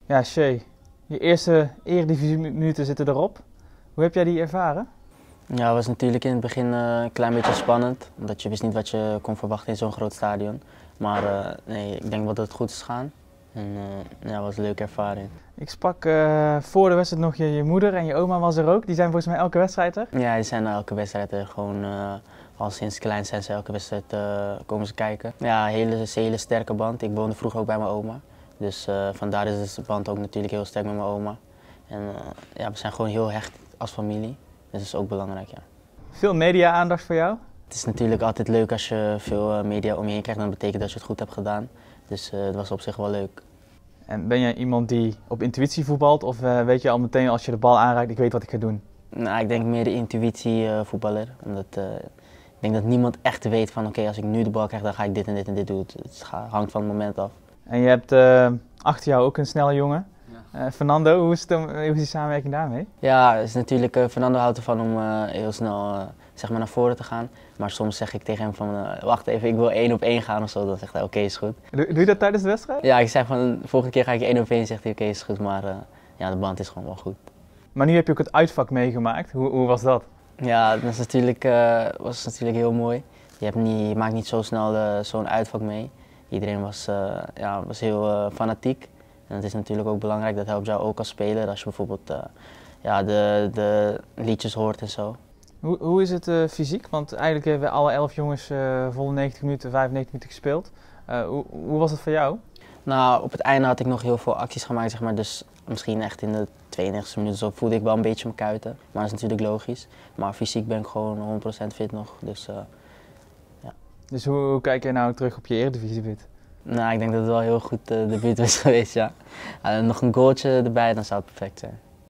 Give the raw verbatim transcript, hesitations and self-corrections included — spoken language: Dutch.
Ja, Shay, je eerste eredivisie-minuten zitten erop. Hoe heb jij die ervaren? Ja, het was natuurlijk in het begin uh, een klein beetje spannend, omdat je wist niet wat je kon verwachten in zo'n groot stadion. Maar uh, nee, ik denk wel dat het goed is gegaan en uh, ja, het was een leuke ervaring. Ik sprak uh, voor de wedstrijd nog je, je moeder en je oma was er ook. Die zijn volgens mij elke wedstrijd er. Ja, die zijn elke wedstrijd er gewoon, uh, al sinds klein zijn ze elke wedstrijd uh, komen ze kijken. Ja, een hele, een hele sterke band. Ik woonde vroeger ook bij mijn oma, dus uh, vandaar is de band ook natuurlijk heel sterk met mijn oma. En uh, ja, we zijn gewoon heel hecht als familie. Dus dat is ook belangrijk, ja. Veel media-aandacht voor jou? Het is natuurlijk altijd leuk als je veel media om je heen krijgt, dan betekent dat je het goed hebt gedaan. Dus uh, het was op zich wel leuk. En ben jij iemand die op intuïtie voetbalt of uh, weet je al meteen als je de bal aanraakt, ik weet wat ik ga doen? Nou, ik denk meer de intuïtie uh, voetballer. Omdat uh, ik denk dat niemand echt weet van oké, okay, als ik nu de bal krijg dan ga ik dit en dit en dit doen. Het hangt van het moment af. En je hebt uh, achter jou ook een snelle jongen. Uh, Fernando, hoe is, het, hoe is die samenwerking daarmee? Ja, het is natuurlijk, uh, Fernando houdt ervan om uh, heel snel uh, zeg maar naar voren te gaan. Maar soms zeg ik tegen hem van, uh, wacht even, ik wil één op één gaan of zo. Dan zegt hij, oké, okay, is goed. Doe, doe je dat tijdens de wedstrijd? Ja, ik zeg van, de volgende keer ga ik één op één, zegt hij, oké, okay, is goed. Maar uh, ja, de band is gewoon wel goed. Maar nu heb je ook het uitvak meegemaakt. Hoe, hoe was dat? Ja, dat was natuurlijk, uh, was natuurlijk heel mooi. Je, hebt niet, je maakt niet zo snel uh, zo'n uitvak mee. Iedereen was, uh, ja, was heel uh, fanatiek. En het is natuurlijk ook belangrijk, dat helpt jou ook als speler als je bijvoorbeeld uh, ja, de, de liedjes hoort en zo. Hoe, hoe is het uh, fysiek? Want eigenlijk hebben alle elf jongens uh, volle negentig minuten, vijfennegentig minuten gespeeld. Uh, hoe, hoe was het voor jou? Nou, op het einde had ik nog heel veel acties gemaakt, zeg maar, dus misschien echt in de tweeënnegentigste minuut zo voelde ik wel een beetje mijn kuiten. Maar dat is natuurlijk logisch. Maar fysiek ben ik gewoon honderd procent fit nog, dus uh, ja. Dus hoe, hoe kijk jij nou terug op je eredivisiedebuut? Nou, ik denk dat het wel heel goed uh, debuut is geweest, ja. Uh, nog een goaltje erbij, dan zou het perfect zijn.